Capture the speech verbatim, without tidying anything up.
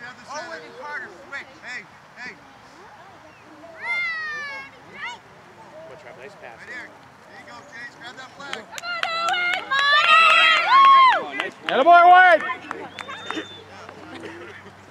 Owen and Carter, switch. Hey, hey. Good try, nice pass. Right here. There you go, Chase. Grab that flag. Come on, Owen! Come on! Oh, nice. Attaboy, Wyatt!